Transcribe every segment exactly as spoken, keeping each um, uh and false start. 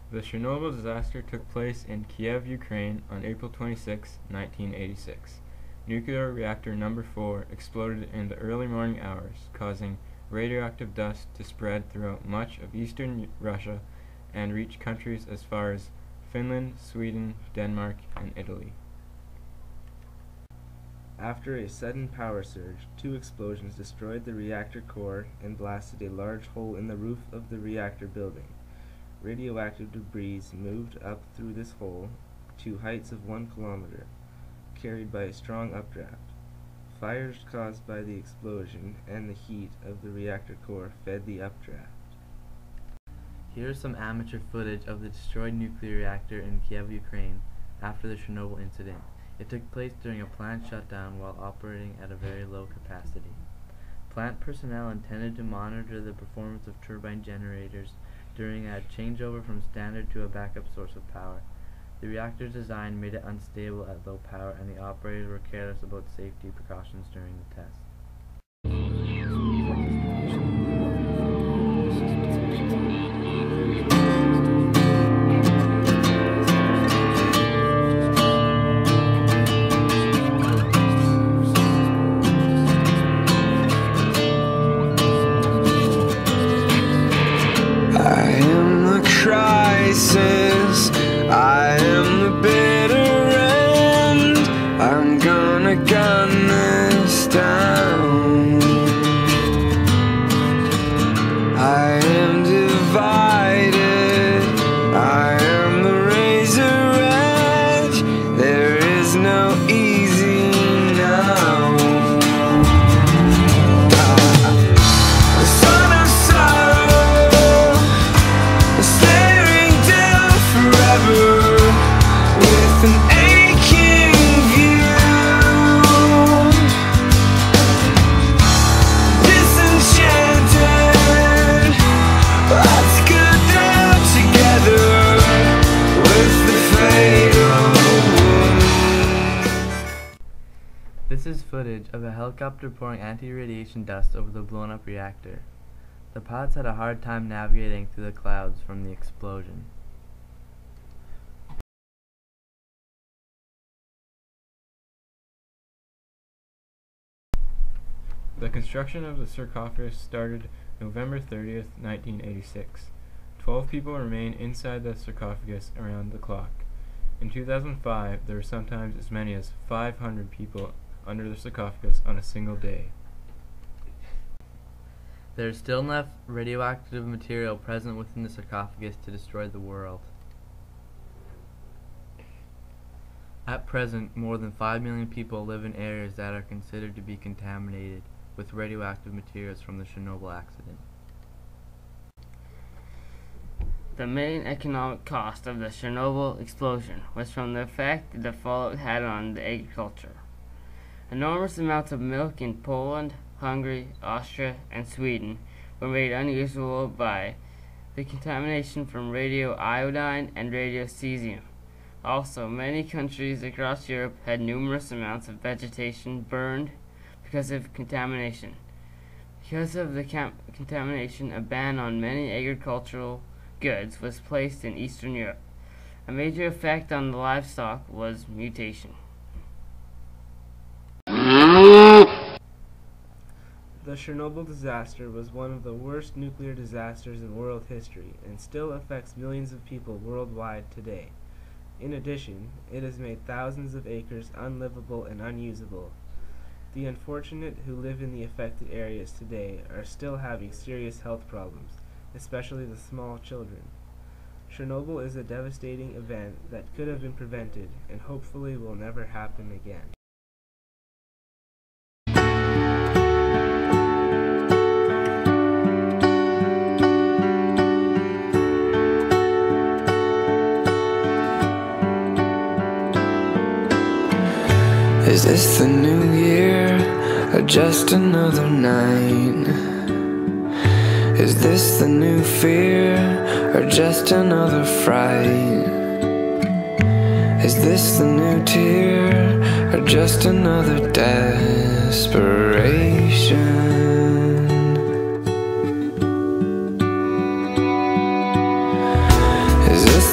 The Chernobyl disaster took place in Kiev, Ukraine on April twenty-sixth, nineteen eighty-six. Nuclear reactor number four exploded in the early morning hours, causing radioactive dust to spread throughout much of eastern Russia and reach countries as far as Finland, Sweden, Denmark, and Italy. After a sudden power surge, two explosions destroyed the reactor core and blasted a large hole in the roof of the reactor building. Radioactive debris moved up through this hole to heights of one kilometer, carried by a strong updraft. Fires caused by the explosion and the heat of the reactor core fed the updraft. Here is some amateur footage of the destroyed nuclear reactor in Kiev, Ukraine, after the Chernobyl incident. It took place during a plant shutdown while operating at a very low capacity. Plant personnel intended to monitor the performance of turbine generators during a changeover from standard to a backup source of power. The reactor's design made it unstable at low power, and the operators were careless about safety precautions during the test. Crisis, I am the bitter end. I'm gonna gun this down. I am divided, I am the razor edge. There is no easy now. The son of sorrow, staring down forever with an aching view, disenchanted. Let's go down together with the fatal wounds. This is footage of a helicopter pouring anti-radiation dust over the blown-up reactor. The pilots had a hard time navigating through the clouds from the explosion. The construction of the sarcophagus started November thirtieth, nineteen eighty-six. Twelve people remain inside the sarcophagus around the clock. In two thousand five, there were sometimes as many as five hundred people under the sarcophagus on a single day. There is still enough radioactive material present within the sarcophagus to destroy the world. At present, more than five million people live in areas that are considered to be contaminated with radioactive materials from the Chernobyl accident. The main economic cost of the Chernobyl explosion was from the effect that the fallout had on the agriculture. Enormous amounts of milk in Poland, Hungary, Austria, and Sweden were made unusable by the contamination from radioiodine and radiocesium. Also, many countries across Europe had numerous amounts of vegetation burned because of contamination. Because of the contamination, a ban on many agricultural goods was placed in Eastern Europe. A major effect on the livestock was mutation. The Chernobyl disaster was one of the worst nuclear disasters in world history and still affects millions of people worldwide today. In addition, it has made thousands of acres unlivable and unusable. The unfortunate who live in the affected areas today are still having serious health problems, especially the small children. Chernobyl is a devastating event that could have been prevented and hopefully will never happen again. Is this the new year, or just another night? Is this the new fear, or just another fright? Is this the new tear, or just another desperation? Is this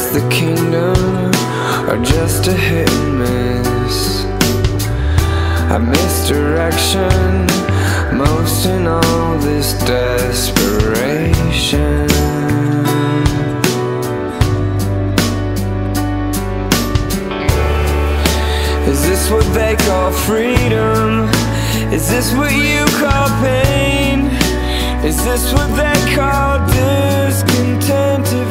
this the kingdom, or just a hit and miss? I miss direction, most in all this desperation. Is this what they call freedom? Is this what you call pain? Is this what they call discontented